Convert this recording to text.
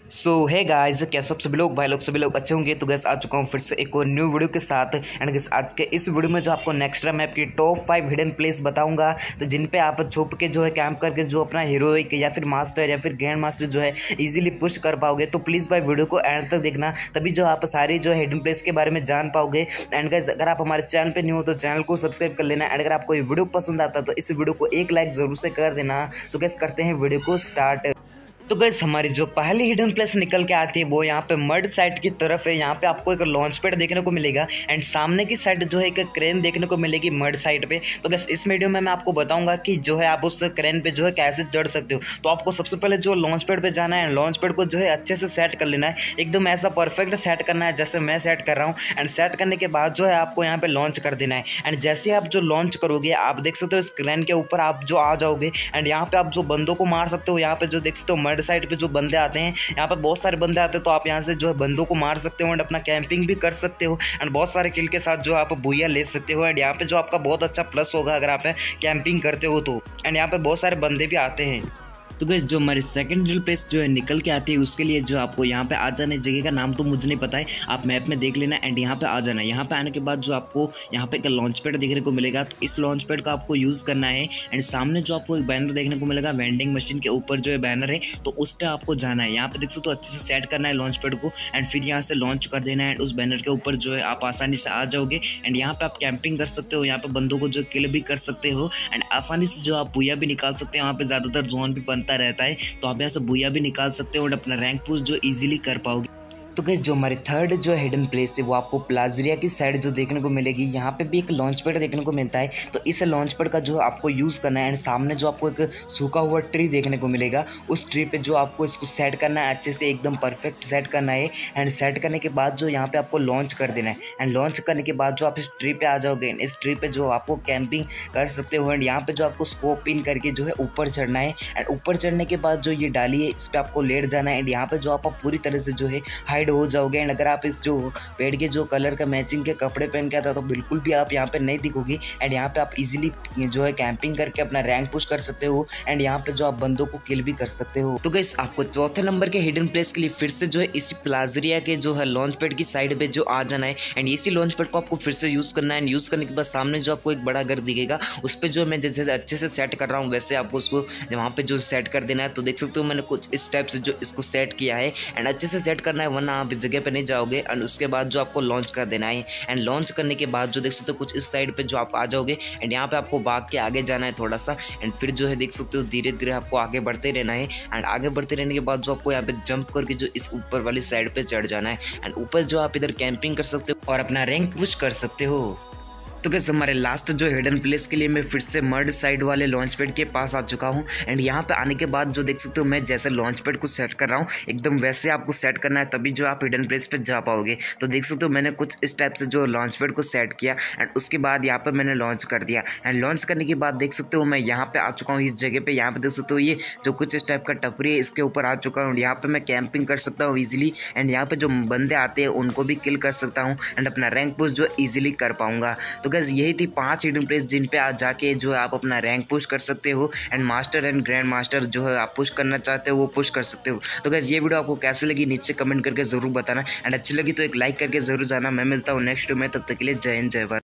सो है गाइस, कैसे आप सभी लोग भाई लोग सभी लोग अच्छे होंगे। तो गैस आ चुका हूँ फिर से एक और न्यू वीडियो के साथ। एंड गैस आज के इस वीडियो में जो आपको नेक्स्ट मैप की टॉप 5 हिडन प्लेस बताऊंगा, तो जिन पे आप छुप के जो है कैंप करके जो अपना हीरोइक या फिर मास्टर या फिर ग्रैंड मास्टर जो है इजीली पुश कर पाओगे। तो प्लीज़ भाई वीडियो को एंड तक देखना, तभी जो आप सारी जो हिडन प्लेस के बारे में जान पाओगे। एंड गैस अगर आप हमारे चैनल पर न्यू हो तो चैनल को सब्सक्राइब कर लेना। एंड अगर आपको ये वीडियो पसंद आता तो इस वीडियो को एक लाइक जरूर से कर देना। तो गैस करते हैं वीडियो को स्टार्ट। तो गैस हमारी जो पहली हिडन प्लेस निकल के आती है वो यहाँ पे मड साइड की तरफ है। यहाँ पे आपको एक लॉन्च पैड देखने को मिलेगा एंड सामने की साइड जो है एक क्रेन देखने को मिलेगी मड साइड पे। तो गैस इस वीडियो में मैं आपको बताऊंगा कि जो है आप उस क्रेन पे जो है कैसे चढ़ सकते हो। तो आपको सबसे पहले जो लॉन्च पैड पे जाना है, लॉन्च पैड को जो है अच्छे से सेट कर लेना है, एकदम ऐसा परफेक्ट सेट करना है जैसे मैं सेट कर रहा हूँ। एंड सेट करने के बाद जो है आपको यहाँ पे लॉन्च कर देना है। एंड जैसे आप जो लॉन्च करोगे आप देख सकते हो इस क्रेन के ऊपर आप जो आ जाओगे। एंड यहाँ पे आप जो बंदों को मार सकते हो। यहाँ पे जो देख सकते हो मड साइड पे जो बंदे आते हैं, यहाँ पर बहुत सारे बंदे आते हैं, तो आप यहाँ से जो है बंदों को मार सकते हो एंड अपना कैंपिंग भी कर सकते हो। एंड बहुत सारे किल के साथ जो आप बुया ले सकते हो। एंड यहाँ पे जो आपका बहुत अच्छा प्लस होगा अगर आप कैंपिंग करते हो तो। एंड यहाँ पे बहुत सारे बंदे भी आते हैं। तो गैस जो हमारी सेकंड ड्रिल प्लेस जो है निकल के आती है, उसके लिए जो आपको यहाँ पे आ जाना है। इस जगह का नाम तो मुझे नहीं पता है, आप मैप में देख लेना एंड यहाँ पे आ जाना है। यहाँ पे आने के बाद जो आपको यहाँ पे एक लॉन्च पैड देखने को मिलेगा, तो इस लॉन्च पैड का आपको यूज़ करना है। एंड सामने जो आपको एक बैनर देखने को मिलेगा, वेंडिंग मशीन के ऊपर जो है बैनर है, तो उस पर आपको जाना है। यहाँ पे देख सकते हो अच्छे से सेट करना है लॉन्च पैड को एंड फिर यहाँ से लॉन्च कर देना है। एंड उस बैनर के ऊपर जो है आप आसानी से आ जाओगे। एंड यहाँ पे आप कैंपिंग कर सकते हो, यहाँ पे बंदों को जो किल भी कर सकते हो एंड आसानी से जो आप बुया भी निकाल सकते हो। यहाँ पे ज़्यादातर जोन भी बनता रहता है, तो आप यहाँ से बुया भी निकाल सकते हो और अपना रैंक पुश जो इजीली कर पाओगे। तो गैस जो हमारी थर्ड जो हिडन प्लेस है वो आपको प्लाजरिया की साइड जो देखने को मिलेगी। यहाँ पे भी एक लॉन्च पैड देखने को मिलता है, तो इस लॉन्च पैड का जो आपको यूज़ करना है। एंड सामने जो आपको एक सूखा हुआ ट्री देखने को मिलेगा, उस ट्री पे जो आपको इसको सेट करना है, अच्छे से एकदम परफेक्ट सेट करना है। एंड सेट करने के बाद जो यहाँ पे आपको लॉन्च कर देना है। एंड लॉन्च करने के बाद जो आप इस ट्री पे आ जाओगे, इस ट्री पे जो आपको कैंपिंग कर सकते हो। एंड यहाँ पे जो आपको स्कोप पिन करके जो है ऊपर चढ़ना है। एंड ऊपर चढ़ने के बाद जो ये डाली है इस पर आपको लेट जाना है। एंड यहाँ पे जो आप पूरी तरह से जो है हाइड हो जाओगे। एंड अगर आप इस जो पेड़ के जो कलर का मैचिंग के कपड़े पहन के आता तो बिल्कुल भी आप यहाँ पे नहीं दिखोगे। एंड यहाँ पे आप इजीली जो है कैंपिंग करके अपना रैंक पुश कर सकते हो। एंड यहाँ पे जो आप बंदों को किल भी कर सकते हो। तो गाइस आपको चौथे नंबर के हिडन प्लेस के लिए फिर से जो है इसी प्लाजरिया के जो है लॉन्च पैड की साइड पे जो आ जाना है। एंड इसी लॉन्च पैड को आपको फिर से यूज करना है। यूज करने के बाद सामने जो आपको एक बड़ा घर दिखेगा, उस पर जो मैं जैसे अच्छे से सेट कर रहा हूँ वैसे आपको उसको वहाँ पे जो सेट कर देना है। तो देख सकते हो मैंने कुछ इस टाइप से जो इसको सेट किया है। एंड अच्छे से सेट करना है, वरना आप इस जगह पे नहीं जाओगे। एंड उसके बाद जो आपको लॉन्च कर देना है। एंड लॉन्च करने के बाद जो देख सकते हो कुछ इस साइड पे जो आप आ जाओगे। एंड यहाँ पे आपको भाग के आगे जाना है थोड़ा सा। एंड फिर जो है देख सकते हो धीरे धीरे आपको आगे बढ़ते रहना है। एंड आगे बढ़ते रहने के बाद जो आपको यहाँ पे जंप करके जो इस ऊपर वाली साइड पे चढ़ जाना है। एंड ऊपर जो आप इधर कैंपिंग कर सकते हो और अपना रैंक पुश कर सकते हो। तो कैसे हमारे लास्ट जो हिडन प्लेस के लिए मैं फिर से मर्ड साइड वाले लॉन्च पैड के पास आ चुका हूँ। एंड यहाँ पे आने के बाद जो देख सकते हो मैं जैसे लॉन्च पैड को सेट कर रहा हूँ एकदम वैसे आपको सेट करना है, तभी जो आप हिडन प्लेस पे जा पाओगे। तो देख सकते हो मैंने कुछ इस टाइप से जो लॉन्च पैड को सेट किया एंड उसके बाद यहाँ पर मैंने लॉन्च कर दिया। एंड लॉन्च करने के बाद देख सकते हो मैं यहाँ पे आ चुका हूँ इस जगह पे। यहाँ पे देख सकते हो ये जो कुछ इस टाइप का टपरी है इसके ऊपर आ चुका हूँ। यहाँ पे मैं कैंपिंग कर सकता हूँ ईजिली। एंड यहाँ पे जो बंदे आते हैं उनको भी किल कर सकता हूँ एंड अपना रैंक पुश जो ईजिली कर पाऊंगा। तो गाइस यही थी 5 हिडन प्लेस जिन पे आज जाके जो है आप अपना रैंक पुश कर सकते हो। And master and grand master जो है आप पुश करना चाहते हो वो पुश कर सकते हो। तो गाइस ये वीडियो आपको कैसे लगी नीचे कमेंट करके जरूर बताना। एंड अच्छी लगी तो एक लाइक करके जरूर जाना। मैं मिलता हूँ नेक्स्ट वीडियो में, तब तक के लिए जय हिंद जय भारत।